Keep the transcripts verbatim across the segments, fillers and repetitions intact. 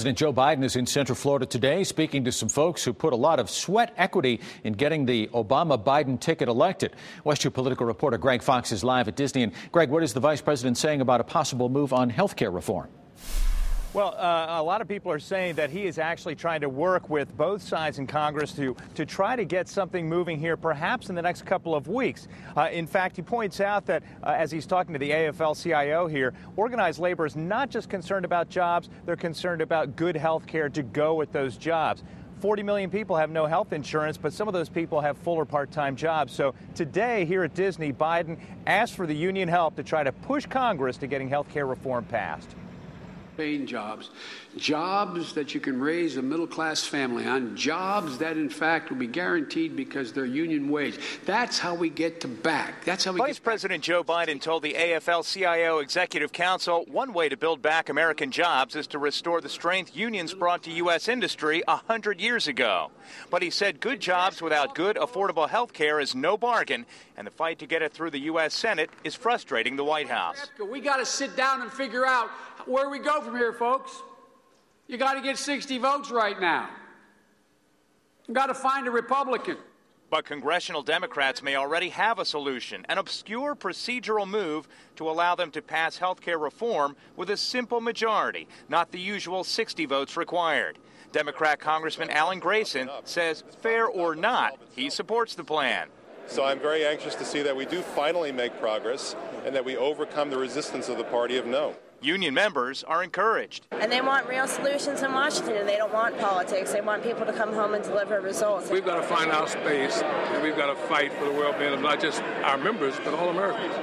President Joe Biden is in Central Florida today, speaking to some folks who put a lot of sweat equity in getting the Obama-Biden ticket elected. WESH two political reporter Greg Fox is live at Disney. And Greg, what is the vice president saying about a possible move on health care reform? Well, uh, a lot of people are saying that he is actually trying to work with both sides in Congress to, to try to get something moving here, perhaps in the next couple of weeks. Uh, in fact, he points out that uh, as he's talking to the A F L C I O here, organized labor is not just concerned about jobs, they're concerned about good health care to go with those jobs. forty million people have no health insurance, but some of those people have full or part-time jobs. So today here at Disney, Biden asked for the union help to try to push Congress to getting health care reform passed. Paying jobs, jobs that you can raise a middle-class family on, jobs that, in fact, will be guaranteed because they're union wage. That's how we get to back. That's how we Vice get President Joe Biden told the A F L C I O Executive Council one way to build back American jobs is to restore the strength unions brought to U S industry a hundred years ago. But he said good jobs without good, affordable health care is no bargain, and the fight to get it through the U S Senate is frustrating the White House. We got to sit down and figure out where we go from here, folks. You got to get sixty votes right now. You got to find a Republican. But congressional Democrats may already have a solution, an obscure procedural move to allow them to pass health care reform with a simple majority, not the usual sixty votes required. Democrat Congressman Alan Grayson says, fair or not, he supports the plan. So I'm very anxious to see that we do finally make progress and that we overcome the resistance of the party of no. Union members are encouraged. And they want real solutions in Washington, and they don't want politics. They want people to come home and deliver results. We've got to find our space, and we've got to fight for the well-being of not just our members, but all Americans.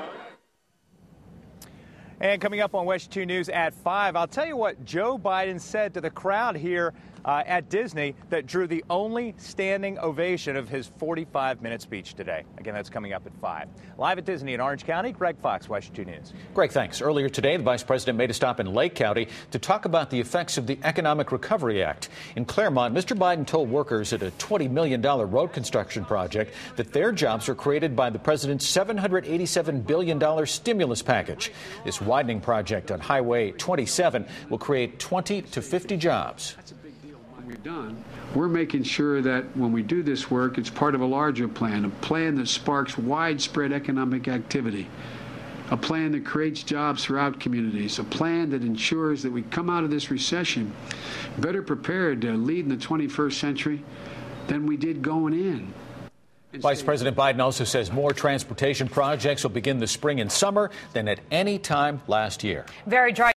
And coming up on WESH two News at five, I'll tell you what Joe Biden said to the crowd here uh, at Disney that drew the only standing ovation of his forty-five minute speech today. Again, that's coming up at five. Live at Disney in Orange County, Greg Fox, WESH two News. Greg, thanks. Earlier today, the vice president made a stop in Lake County to talk about the effects of the Economic Recovery Act. In Claremont, Mister Biden told workers at a twenty million dollars road construction project that their jobs are created by the president's seven hundred eighty-seven billion dollars stimulus package. This widening project on Highway twenty-seven will create twenty to fifty jobs. That's a big deal. When we're done, we're making sure that when we do this work, it's part of a larger plan, a plan that sparks widespread economic activity, a plan that creates jobs throughout communities, a plan that ensures that we come out of this recession better prepared to lead in the twenty-first century than we did going in. Vice President Biden also says more transportation projects will begin this spring and summer than at any time last year. Very dry.